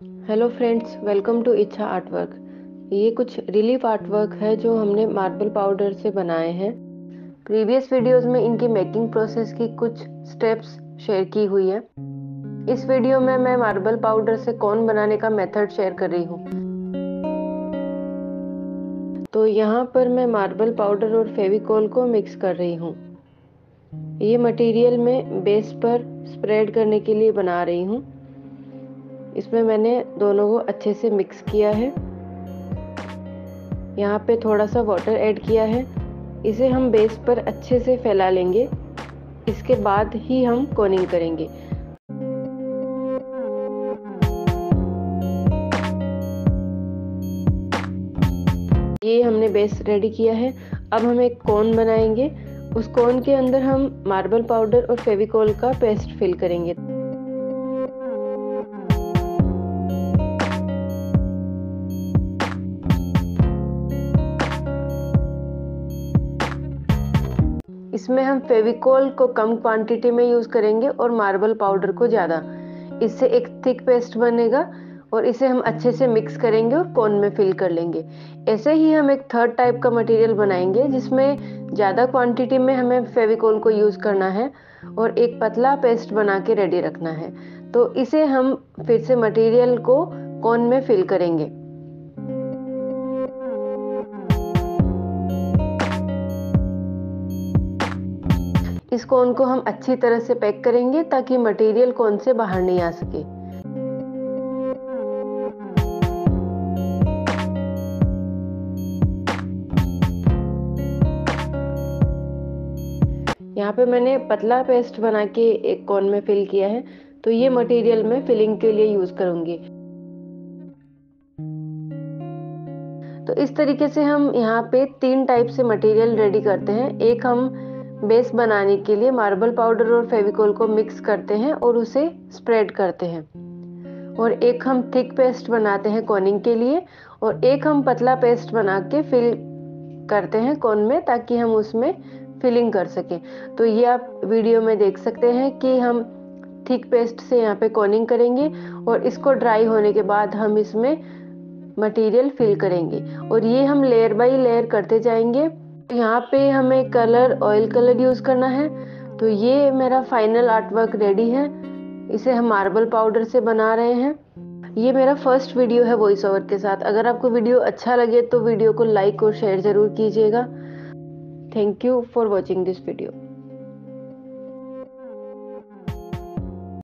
Hello friends, welcome to Iccha artwork. ये कुछ relief artwork है जो हमने मार्बल पाउडर से बनाए हैं। प्रीवियस वीडियोस में इनकी मेकिंग प्रोसेस की कुछ स्टेप्स शेयर की हुई है। इस वीडियो में मैं मार्बल पाउडर से कोन बनाने का मेथड शेयर कर रही हूँ। तो यहाँ पर मैं मार्बल पाउडर और फेविकोल को मिक्स कर रही हूँ। ये मटेरियल में बेस पर स्प्रेड करने के लिए बना रही हूँ। इसमें मैंने दोनों को अच्छे से मिक्स किया है। यहाँ पे थोड़ा सा वाटर ऐड किया है। इसे हम बेस पर अच्छे से फैला लेंगे। इसके बाद ही हम कोनिंग करेंगे। ये हमने बेस रेडी किया है। अब हम एक कोन बनाएंगे। उस कोन के अंदर हम मार्बल पाउडर और फेविकोल का पेस्ट फिल करेंगे। इसमें हम फेविकोल को कम क्वांटिटी में यूज करेंगे और मार्बल पाउडर को ज़्यादा। इससे एक थिक पेस्ट बनेगा और इसे हम अच्छे से मिक्स करेंगे और कोन में फिल कर लेंगे। ऐसे ही हम एक थर्ड टाइप का मटेरियल बनाएंगे जिसमें ज़्यादा क्वांटिटी में हमें फेविकोल को यूज़ करना है और एक पतला पेस्ट बना के रेडी रखना है। तो इसे हम फिर से मटेरियल को कोन में फिल करेंगे। इस कोन को हम अच्छी तरह से पैक करेंगे ताकि मटेरियल कोन से बाहर नहीं आ सके। यहाँ पे मैंने पतला पेस्ट बना के एक कोन में फिल किया है। तो ये मटेरियल मैं फिलिंग के लिए यूज करूंगी। तो इस तरीके से हम यहाँ पे 3 टाइप से मटेरियल रेडी करते हैं। एक हम बेस बनाने के लिए मार्बल पाउडर और फेविकोल को मिक्स करते हैं और उसे स्प्रेड करते हैं, और एक हम थिक पेस्ट बनाते हैं कोनिंग के लिए, और एक हम पतला पेस्ट बना के फिल करते हैं कोन में ताकि हम उसमें फिलिंग कर सकें। तो ये आप वीडियो में देख सकते हैं कि हम थिक पेस्ट से यहाँ पे कोनिंग करेंगे और इसको ड्राई होने के बाद हम इसमें मटेरियल फिल करेंगे और ये हम लेयर बाय लेयर करते जाएंगे। यहाँ पे हमें कलर ऑयल कलर यूज करना है। तो ये मेरा फाइनल आर्टवर्क रेडी है। इसे हम मार्बल पाउडर से बना रहे हैं। ये मेरा फर्स्ट वीडियो है वॉइस ओवर के साथ। अगर आपको वीडियो अच्छा लगे तो वीडियो को लाइक और शेयर जरूर कीजिएगा। Thank you for watching this video.